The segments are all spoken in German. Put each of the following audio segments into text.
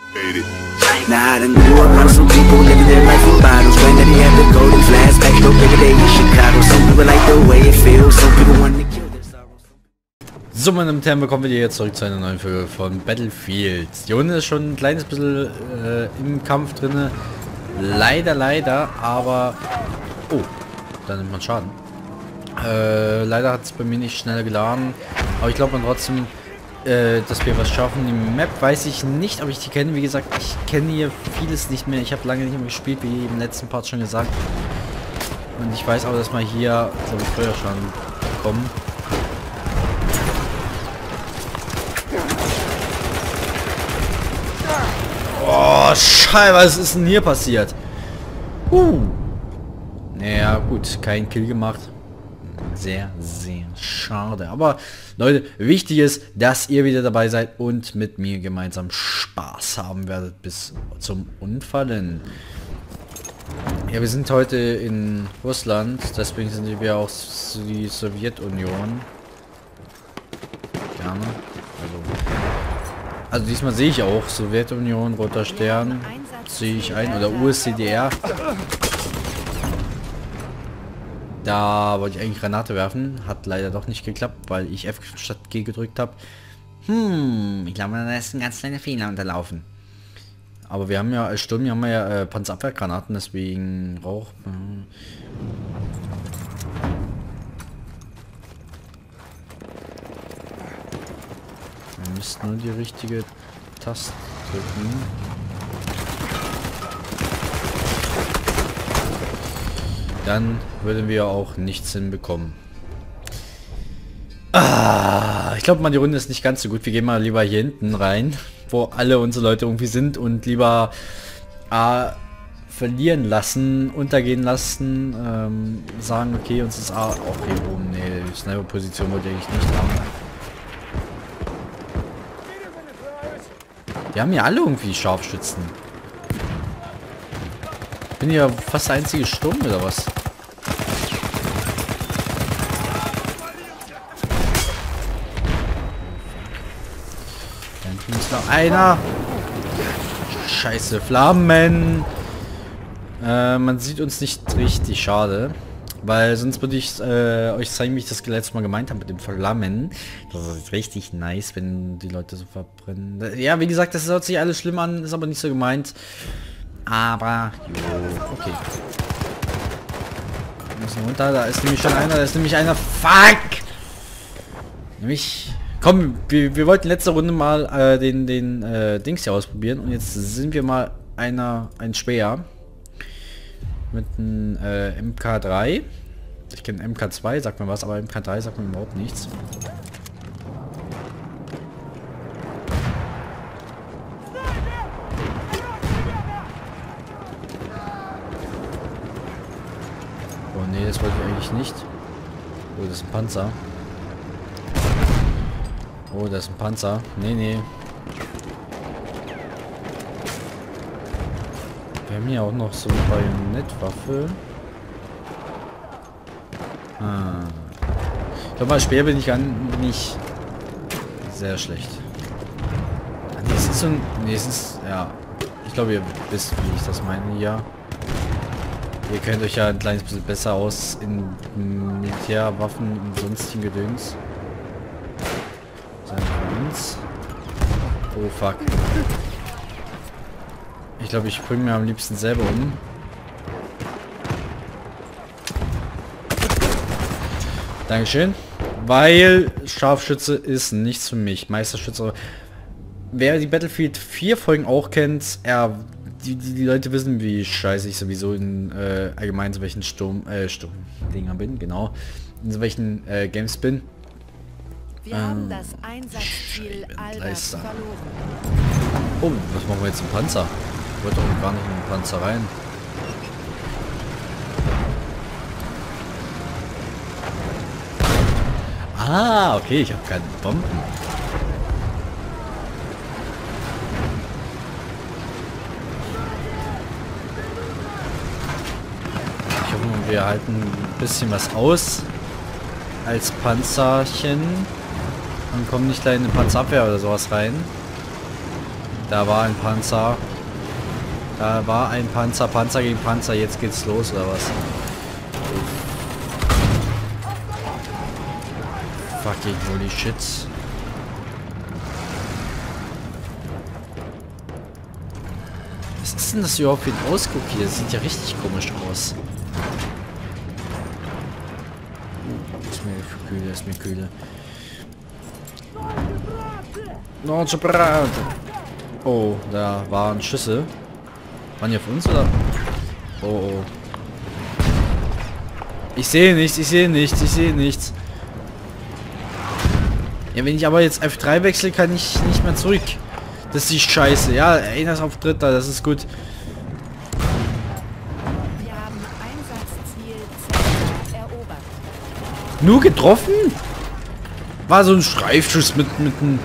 Nah, I done grew up around some people living their life in bottles. Granddaddy had the golden flask, back though every day in Chicago. Some people like the way it feels, some people want to kill their sorrows. So, meine Damen und Herren, bekommen wir jetzt zurück zu einer neuen Folge von Battlefield. Hier unten ist schon ein kleines bisschen im Kampf drin. Leider, aber... Oh, da nimmt man Schaden. Leider hat es bei mir nicht schneller geladen. Aber ich glaube man trotzdem, dass wir was schaffen. Die Map weiß ich nicht, ob ich die kenne. Wie gesagt, ich kenne hier vieles nicht mehr. Ich habe lange nicht mehr gespielt, wie im letzten Part schon gesagt. Und ich weiß aber, dass wir hier, glaube ich, Feuerschaden bekommen. Oh, Scheiße, was ist denn hier passiert? Naja, gut, kein Kill gemacht. Sehr schade. Aber Leute, wichtig ist, dass ihr wieder dabei seid und mit mir gemeinsam Spaß haben werdet bis zum Unfallen. Ja, wir sind heute in Russland, deswegen sind wir auch die Sowjetunion. Gerne. Also diesmal sehe ich auch Sowjetunion, Roter Stern, sehe ich ein, oder USCDR. Da wollte ich eigentlich Granate werfen, hat leider doch nicht geklappt, weil ich F statt G gedrückt habe. Ich glaube, da ist ein ganz kleiner Fehler unterlaufen. Aber wir haben ja als Sturm, haben wir ja Panzerabwehrgranaten, deswegen Rauch. Wir müssten nur die richtige Taste drücken. Dann würden wir auch nichts hinbekommen. Ich glaube mal, die Runde ist nicht ganz so gut. Wir gehen mal lieber hier hinten rein, wo alle unsere Leute irgendwie sind und lieber verlieren lassen, untergehen lassen, sagen, okay, uns ist auch hier oben. Nee, die Sniper-Position wollte ich eigentlich nicht haben. Die haben ja alle irgendwie Scharfschützen. Ich bin ja fast der einzige Sturm oder was? Da hinten ist noch einer. Scheiße, Flammen. Man sieht uns nicht richtig, schade. Weil sonst würde ich euch zeigen, wie ich das letztes Mal gemeint habe mit dem Flammen. Das ist richtig nice, wenn die Leute so verbrennen. Ja, wie gesagt, das hört sich alles schlimm an, ist aber nicht so gemeint. Aber, jo, okay. Wir müssen runter, da ist nämlich schon einer, fuck! Nämlich, komm, wir wollten letzte Runde mal den Dings hier ausprobieren und jetzt sind wir mal ein Speer. Mit einem MK3. Ich kenne MK2, sagt mir was, aber MK3 sagt mir überhaupt nichts. Oh nee, das wollte ich eigentlich nicht. Oh, das ist ein Panzer. Oh, das ist ein Panzer. Nee. Wir haben hier auch noch so eine Bajonettwaffe. Ich glaube mal, Speer bin ich nicht sehr schlecht. Nee, es ist so ein... Nee, es ist... Ja. Ich glaube, ihr wisst, wie ich das meine hier. Ihr kennt euch ja ein kleines bisschen besser aus in Militärwaffen und sonstigen Gedöns. Oh fuck. Ich glaube, ich bringe mir am liebsten selber um. Dankeschön. Weil Scharfschütze ist nichts für mich. Meisterschütze. Wer die Battlefield 4 Folgen auch kennt, die Leute wissen, wie scheiße ich sowieso in allgemein so welchen Sturmdinger bin, genau. In so welchen Games bin. Wir haben das Einsatzziel Albert verloren. Oh, was machen wir jetzt im Panzer? Ich wollte doch gar nicht in den Panzer rein. Ah, okay, ich habe keine Bomben. Ich hoffe, wir halten ein bisschen was aus als Panzerchen und kommen nicht gleich in eine Panzerabwehr oder sowas rein. Da war ein Panzer. Da war ein Panzer. Panzer gegen Panzer. Jetzt geht's los, oder was? Fucking holy shit. Was ist denn das überhaupt für ein Ausguck hier? Das sieht ja richtig komisch aus. Ist mir kühle, ist mir kühle. Oh, da waren Schüsse. Waren die auf uns oder? Oh, oh. Ich sehe nichts, ich sehe nichts, ich sehe nichts. Ja, wenn ich aber jetzt F3 wechsle, kann ich nicht mehr zurück. Das ist die Scheiße. Ja, einer ist auf Dritter, das ist gut. Wir haben Einsatzziel erobert. Nur getroffen? War so ein Streifschuss mit einem...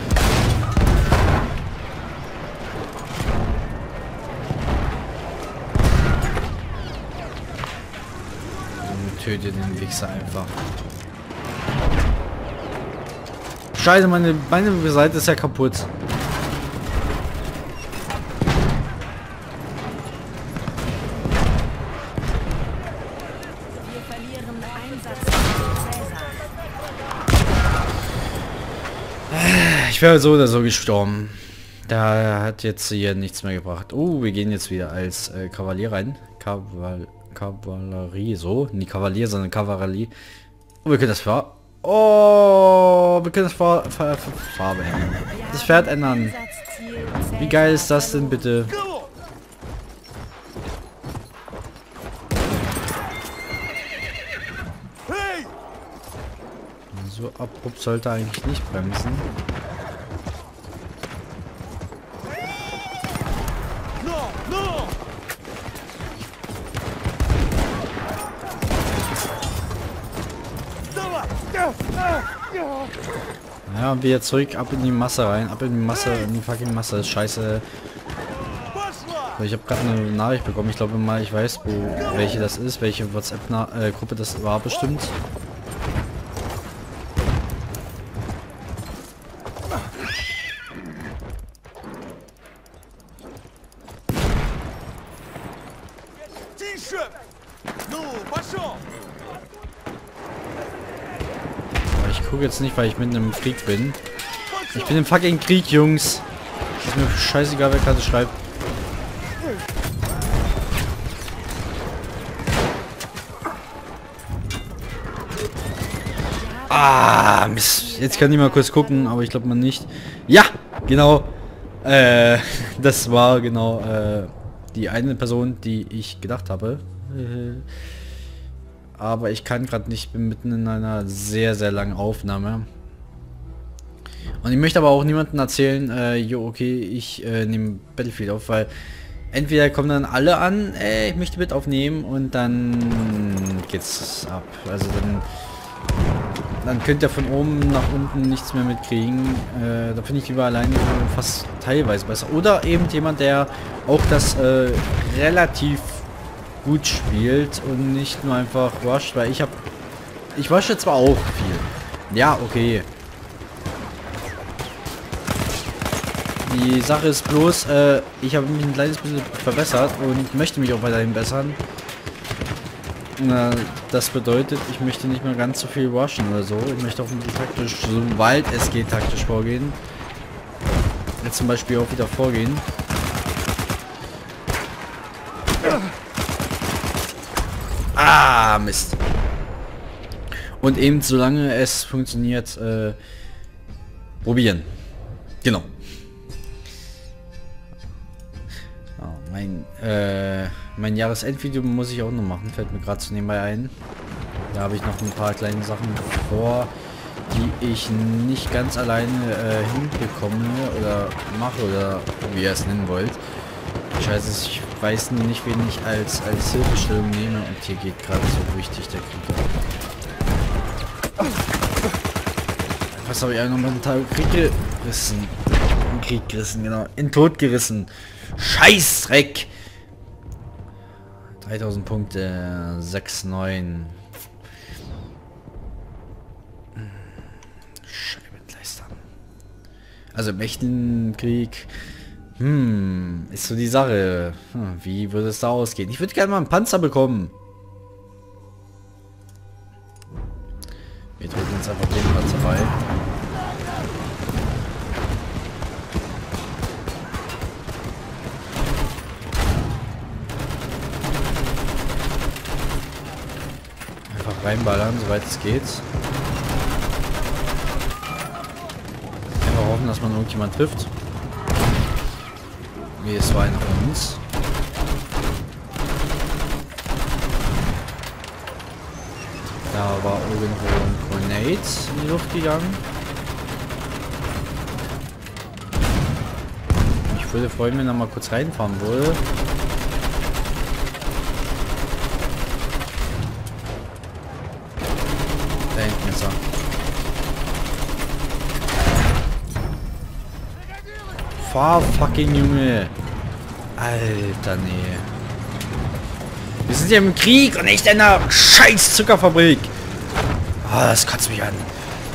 Töte den Wichser einfach. Scheiße, meine Seite ist ja kaputt. Wir verlieren Einsatzziel Cäsar. Ich wäre so oder so gestorben. Da hat jetzt hier nichts mehr gebracht. Oh, wir gehen jetzt wieder als Kavalier rein. Kavallerie, so. Nicht Kavalier, sondern Kavallerie. Oh, wir können das Oh, wir können das Farbe ändern. Das Pferd ändern. Wie geil ist das denn bitte? So abrupt sollte eigentlich nicht bremsen. Ja, und wieder zurück, ab in die Masse rein, ab in die Masse, in die fucking Masse, das ist scheiße. So, ich habe gerade eine Nachricht bekommen, ich glaube mal, ich weiß, welche das ist, welche WhatsApp-Gruppe das war bestimmt. Ich gucke jetzt nicht, weil ich mitten im Krieg bin. Ich bin im fucking Krieg, Jungs. Ist mir scheißegal, wer gerade schreibt. Ah, Mist. Jetzt kann ich mal kurz gucken, aber ich glaube mal nicht. Ja, genau. Das war genau die eine Person, die ich gedacht habe. Aber ich kann gerade nicht, bin mitten in einer sehr, sehr langen Aufnahme. Und ich möchte aber auch niemandem erzählen, jo, okay, ich nehme Battlefield auf, weil entweder kommen dann alle an, ich möchte mit aufnehmen und dann geht's ab. Also dann könnt ihr von oben nach unten nichts mehr mitkriegen. Da finde ich lieber alleine fast teilweise besser. Oder eben jemand, der auch das relativ gut spielt und nicht nur einfach rusht, weil ich rushe zwar auch viel. Ja, okay. Die Sache ist bloß, ich habe mich ein kleines bisschen verbessert und möchte mich auch weiterhin bessern. Das bedeutet, ich möchte nicht mehr ganz so viel rushen oder so. Ich möchte auch ein bisschen taktisch, sobald es geht, taktisch vorgehen. Jetzt zum Beispiel auch wieder vorgehen. Ah, Mist. Und eben solange es funktioniert, probieren. Genau. Oh, mein Jahresendvideo muss ich auch noch machen, fällt mir gerade so nebenbei ein. Da habe ich noch ein paar kleine Sachen vor, die ich nicht ganz alleine hinbekomme oder mache oder wie ihr es nennen wollt. Scheiße, ich weiß nicht, wen ich als Hilfestellung nehme und hier geht gerade so richtig der Krieg. Was habe ich eigentlich noch mit dem Krieg gerissen? Krieg gerissen, genau. In Tod gerissen. Scheißdreck! 3000 Punkte, 6,9. Scheibenkleister. Also im echten Krieg Ist so die Sache. Wie würde es da ausgehen? Ich würde gerne mal einen Panzer bekommen. Wir treten jetzt einfach den Panzer bei. Einfach reinballern, soweit es geht. Einfach hoffen, dass man irgendjemand trifft. Nee, es war einer von uns. Da war irgendwo ein Grenade in die Luft gegangen. Ich würde freuen, wenn er mal kurz reinfahren würde. Da hinten ist er. Fahr, fucking Junge. Alter, nee. Wir sind ja im Krieg und nicht in einer scheiß Zuckerfabrik. Ah, das kotzt mich an.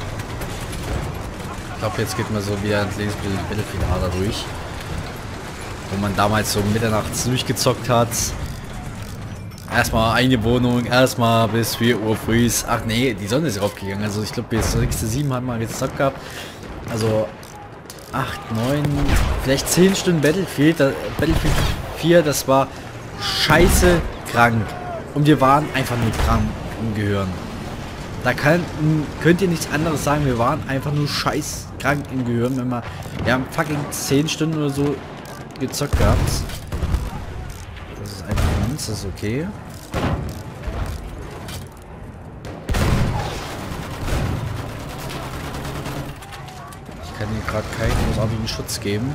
Ich glaube, jetzt geht man so wieder ins Battlefield durch. Wo man damals so mitternachts durchgezockt hat. Erstmal eine Wohnung, erstmal bis 4 Uhr früh. Ach nee, die Sonne ist raufgegangen. Also ich glaube, bis 6/7 hat man gezockt gehabt. Also 8, 9, vielleicht 10 Stunden Battlefield. Battlefield 4, das war scheiße krank. Und wir waren einfach nur krank im Gehirn. Da könnt ihr nichts anderes sagen. Wir waren einfach nur scheiß krank im Gehirn. Wenn wir haben fucking 10 Stunden oder so gezockt gehabt. Das ist einfach von uns, das ist okay. Ich kann hier gerade keinen großartigen Schutz geben.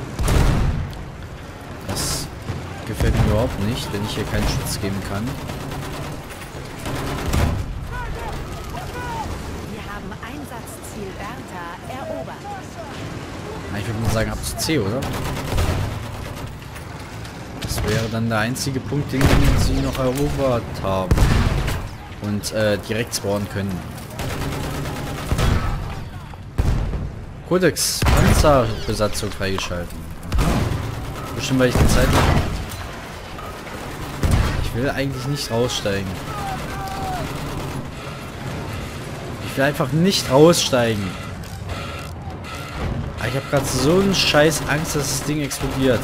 Das gefällt mir überhaupt nicht, wenn ich hier keinen Schutz geben kann. Wir haben Einsatzziel Bertha erobert. Ich würde mal sagen ab zu C, oder? Das wäre dann der einzige Punkt, den sie noch erobert haben. Und direkt spawnen können. Codex Panzerbesatzung freigeschalten. Aha. Bestimmt, weil ich die Zeit habe. Ich will eigentlich nicht raussteigen. Ich will einfach nicht raussteigen. Aber ich habe gerade so einen scheiß Angst, dass das Ding explodiert.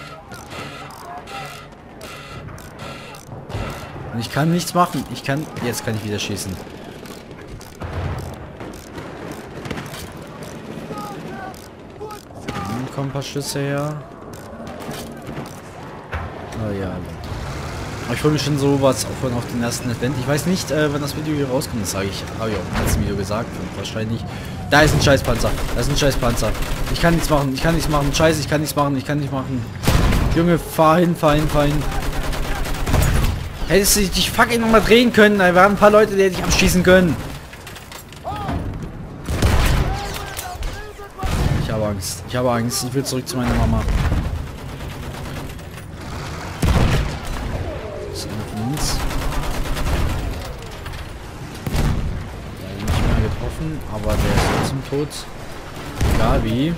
Und ich kann nichts machen. Jetzt kann ich wieder schießen. Dann kommen ein paar Schüsse her. Oh ja. Aber ich freue mich schon sowas auf den ersten Event. Ich weiß nicht, wann das Video hier rauskommt. Das sage ich. Habe ich auch im letzten Video gesagt. Und wahrscheinlich. Da ist ein Scheißpanzer. Da ist ein Scheißpanzer. Ich kann nichts machen. Ich kann nichts machen. Scheiße, ich kann nichts machen. Ich kann nicht machen. Junge, fahr hin, fahr hin, fahr hin. Hättest du dich fucking nochmal drehen können. Da waren ein paar Leute, die dich abschießen können. Ich habe Angst. Ich habe Angst. Ich will zurück zu meiner Mama. Das ist einer von uns. Der hat nicht mehr getroffen, aber der ist trotzdem tot. Egal wie.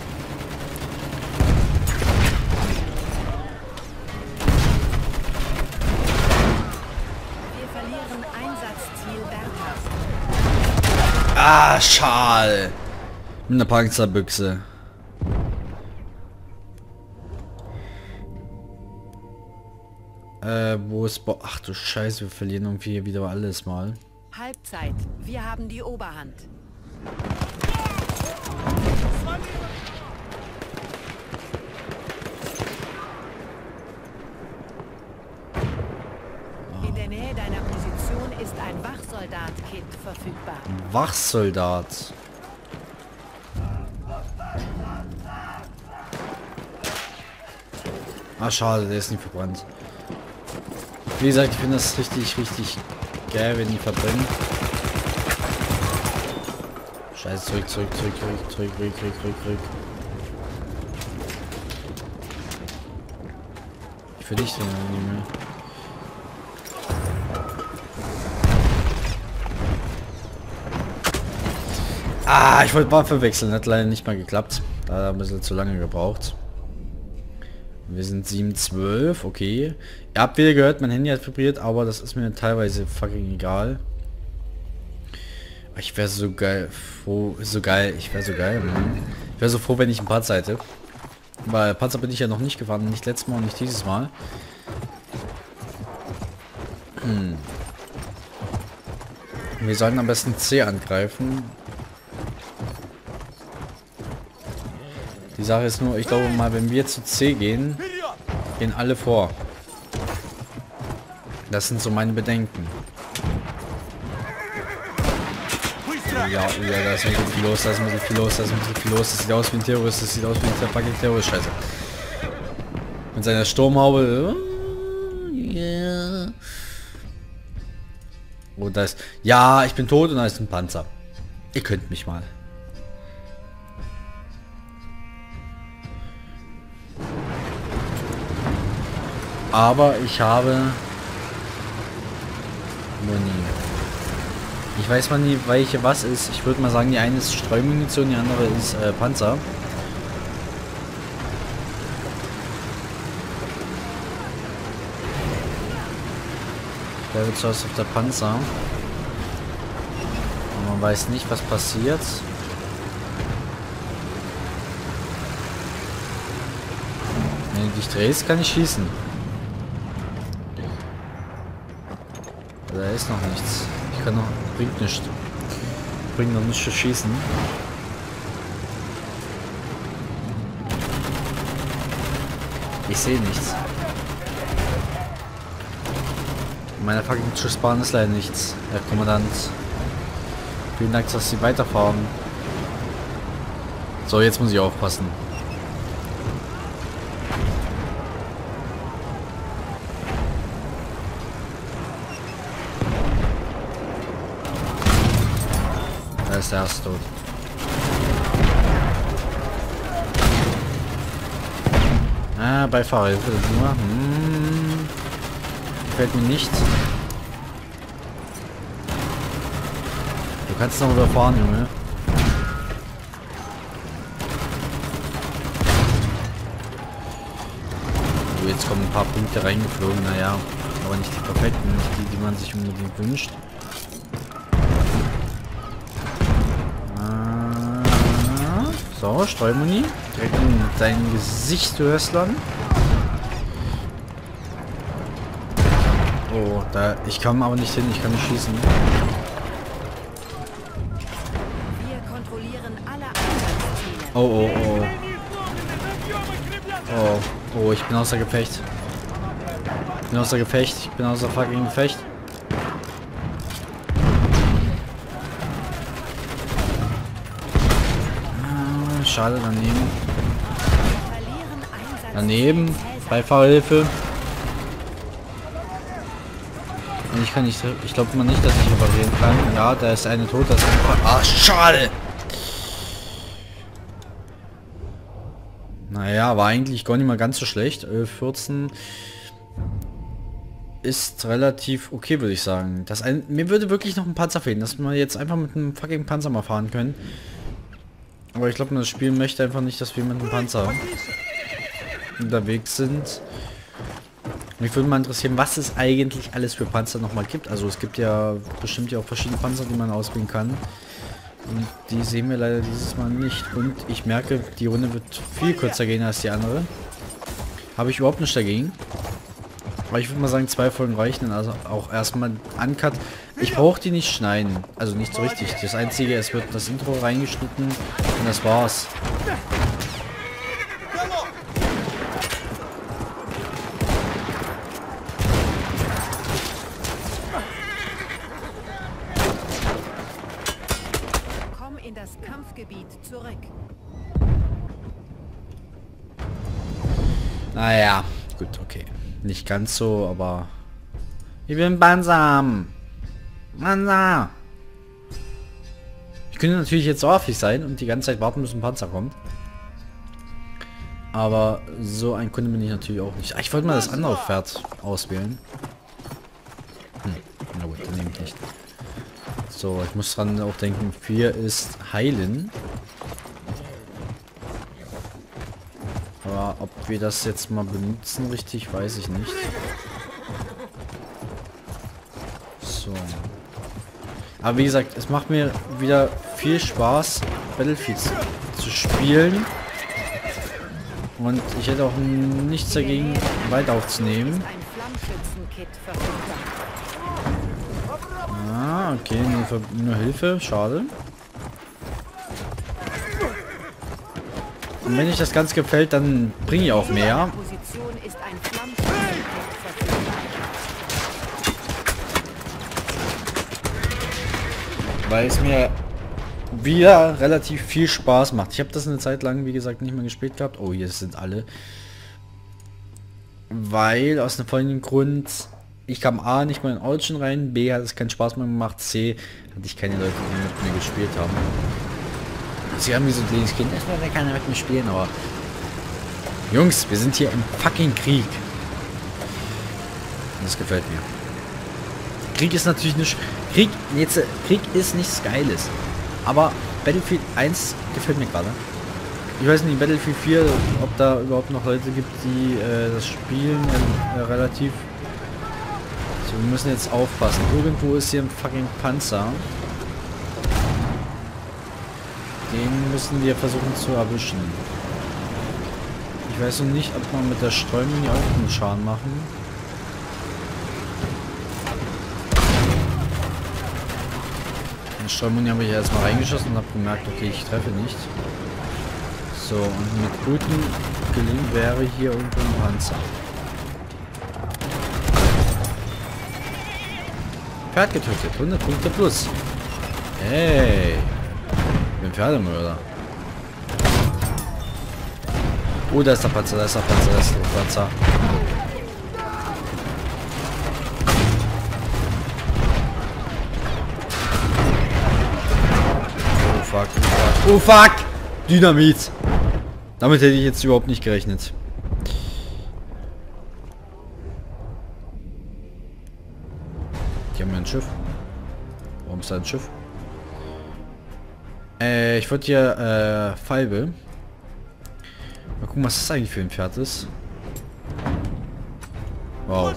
Ah, schade. Mit einer Panzerbüchse. Wo ist... Ach du Scheiße, wir verlieren irgendwie wieder alles mal. Halbzeit. Wir haben die Oberhand. In der Nähe deiner Position ist ein Wachsoldat-Kit verfügbar. Wachsoldat. Ah, schade, der ist nicht verbrannt. Wie gesagt, ich finde das richtig, richtig geil, wenn die verbrennen. Scheiße, zurück. Ich verdichte den nicht mehr. Ah, ich wollte Waffe wechseln, hat leider nicht mal geklappt. Da hat er ein bisschen zu lange gebraucht. Wir sind 7:12, okay. Ihr habt wieder gehört, mein Handy hat vibriert, aber das ist mir teilweise fucking egal. Ich wäre so geil, froh, ich wäre so geil, Mann. Ich wäre so froh, wenn ich einen Panzer hätte. Weil Panzer bin ich ja noch nicht gefahren, nicht letztes Mal und nicht dieses Mal. Wir sollten am besten C angreifen. Die Sache ist nur, ich glaube mal, wenn wir zu C gehen, gehen alle vor. Das sind so meine Bedenken. Ja, da ist mittel viel los, da ist mittel viel los, da ist mittel viel los. Das sieht aus wie ein Terrorist, das sieht aus wie ein fucking Terrorist, scheiße. Mit seiner Sturmhaube. Yeah. Oh, da ist... Ja, ich bin tot und da ist ein Panzer. Ihr könnt mich mal. Aber ich habe... Muni. Ich weiß mal nie, welche was ist. Ich würde mal sagen, die eine ist Streumunition, die andere ist Panzer. Der wird zuerst auf der Panzer. Und man weiß nicht, was passiert. Wenn du dich drehst, kann ich schießen. Da ist noch nichts. Ich kann noch... Bringt nichts. Bringt noch nicht zu schießen. Ich sehe nichts. In meiner fucking Schussbahn ist leider nichts, Herr Kommandant. Vielen Dank, dass Sie weiterfahren. So, jetzt muss ich aufpassen. Da ist der erste tot. Ah, Beifahrhilfe. Gefällt mir nicht. Du kannst noch überfahren, Junge. So, jetzt kommen ein paar Punkte reingeflogen, naja. Aber nicht die perfekten, nicht die, die man sich unbedingt wünscht. So, Streumuni. Direkt in dein Gesicht, du Höslern. Oh, da. Ich kann aber nicht hin, ich kann nicht schießen. Wir kontrollieren alle Einsatzziele. Oh, oh, oh. Oh, oh, ich bin außer Gefecht. Ich bin außer Gefecht. Ich bin außer fucking Gefecht. Ah, schade, daneben. Daneben. Beifahrhilfe. Und ich kann nicht... Ich glaube mal nicht, dass ich reparieren kann. Ja, da ist eine tot. Das ist ah, schade! Naja, war eigentlich gar nicht mal ganz so schlecht. 14 ist relativ okay, würde ich sagen. Mir würde wirklich noch ein Panzer fehlen, dass wir jetzt einfach mit einem fucking Panzer mal fahren können. Aber ich glaube, das Spiel möchte einfach nicht, dass wir mit einem Panzer unterwegs sind. Mich würde mal interessieren, was es eigentlich alles für Panzer nochmal gibt. Also es gibt ja bestimmt ja auch verschiedene Panzer, die man auswählen kann. Und die sehen wir leider dieses Mal nicht. Und ich merke, die Runde wird viel kürzer gehen als die andere. Habe ich überhaupt nicht dagegen. Aber ich würde mal sagen, 2 Folgen reichen. Also auch erstmal Uncut. Ich brauche die nicht schneiden. Also nicht so richtig. Das Einzige, es wird das Intro reingeschnitten. Und das war's. In das Kampfgebiet zurück. Naja, gut, okay. Nicht ganz so, aber... Ich bin Bansam! Panzer! Ich könnte natürlich jetzt so affig sein und die ganze Zeit warten, bis ein Panzer kommt. Aber so ein Kunde bin ich natürlich auch nicht. Ich wollte mal das andere Pferd auswählen. Na gut, dann nehme ich nicht. So, ich muss dran auch denken, 4 ist heilen. Aber ob Ob wir das jetzt mal benutzen richtig, weiß ich nicht. So. Aber wie gesagt, es macht mir wieder viel Spaß, Battlefield zu spielen. Und ich hätte auch nichts dagegen, weit aufzunehmen. Ein Flammschützenkit verfügbar. Ah, okay, nur Hilfe, schade. Und wenn euch das Ganze gefällt, dann bringe ich auch mehr. Position ist ein Flammschützenkit verfügbar. Weil es mir wieder relativ viel Spaß macht. Ich habe das eine Zeit lang, wie gesagt, nicht mehr gespielt gehabt. Oh, hier sind alle. Weil aus einem folgenden Grund, ich kam A nicht mal in Origin rein, B hat es keinen Spaß mehr gemacht, C hatte ich keine Leute, die mit mir gespielt haben. Sie haben wie so ein kleines Kind, erstmal will keiner mit mir spielen, aber Jungs, wir sind hier im fucking Krieg. Und das gefällt mir. Krieg ist natürlich nicht... Krieg ist nichts Geiles. Aber Battlefield 1 gefällt mir gerade. Ich weiß nicht, Battlefield 4, ob da überhaupt noch Leute gibt, die das spielen relativ... So, wir müssen jetzt aufpassen. Irgendwo ist hier ein fucking Panzer. Den müssen wir versuchen zu erwischen. Ich weiß noch nicht, ob man mit der Streuung hier auch einen Schaden machen. Den Streumunni habe ich ja erstmal reingeschossen und habe gemerkt, okay, ich treffe nicht. So, und mit gutem Gelingen wäre hier irgendwo ein Panzer. Pferd getötet, 100 Punkte plus. Hey, ich bin Pferdemörder. Oh, da ist der Panzer, da ist der Panzer, da ist der Panzer. Oh fuck, oh fuck. Oh fuck! Dynamit! Damit hätte ich jetzt überhaupt nicht gerechnet. Die haben ja ein Schiff. Warum ist da ein Schiff? Ich wollte hier Falbe. Mal gucken, was das eigentlich für ein Pferd ist. Wow.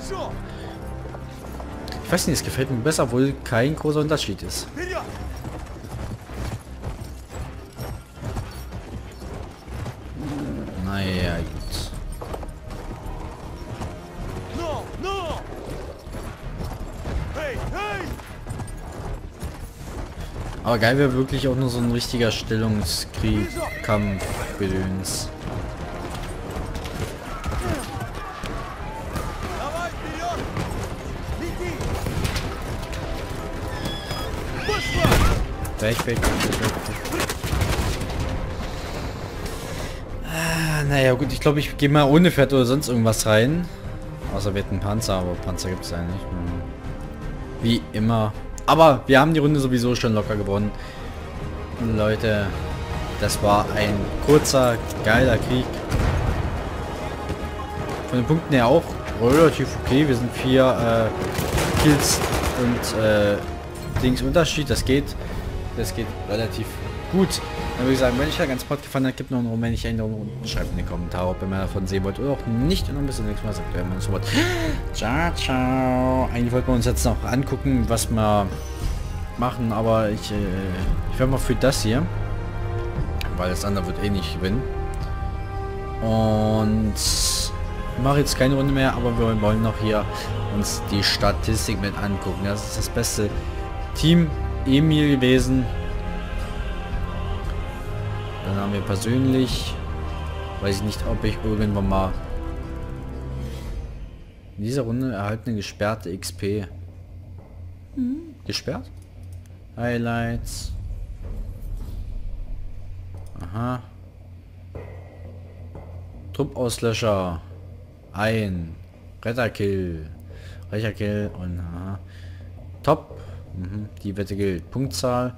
Ich weiß nicht, es gefällt mir besser, obwohl kein großer Unterschied ist. Naja, gut. Aber geil wäre wirklich auch nur so ein richtiger Stellungskrieg, Kampf, Gedöns. Weg. Naja gut, ich glaube, ich gehe mal ohne Pferd oder sonst irgendwas rein. Außer wir hätten Panzer, aber Panzer gibt es ja nicht. Wie immer. Aber wir haben die Runde sowieso schon locker gewonnen. Leute, das war ein kurzer, geiler Krieg. Von den Punkten her auch relativ okay. Wir sind 4 Kills und Dings Unterschied. Das geht relativ gut. Dann würde ich sagen, wenn euch der ganze Pod gefallen hat, gibt noch einen Moment, unten, schreibt in die Kommentare, ob ihr mehr davon sehen wollt oder auch nicht. Und dann bis zum nächsten Mal. Sagt ihr immer so was. Ciao, ciao. Eigentlich wollten wir uns jetzt noch angucken, was wir machen, aber ich werde mal für das hier, weil das andere wird eh nicht gewinnen. Und mache jetzt keine Runde mehr, aber wir wollen noch hier uns die Statistik mit angucken. Das ist das beste Team Emil gewesen. Dann haben wir persönlich, weiß ich nicht, ob ich irgendwann mal in dieser Runde erhaltene gesperrte XP. Gesperrt? Highlights. Aha. Truppauslöscher. Ein. Retterkill. Recherkill und aha. Top. Die Wette gilt. Punktzahl.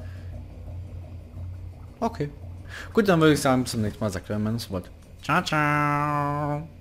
Okay. Gut, dann würde ich sagen, bis zum nächsten Mal. Sagt wer man das Wort. Ciao, ciao.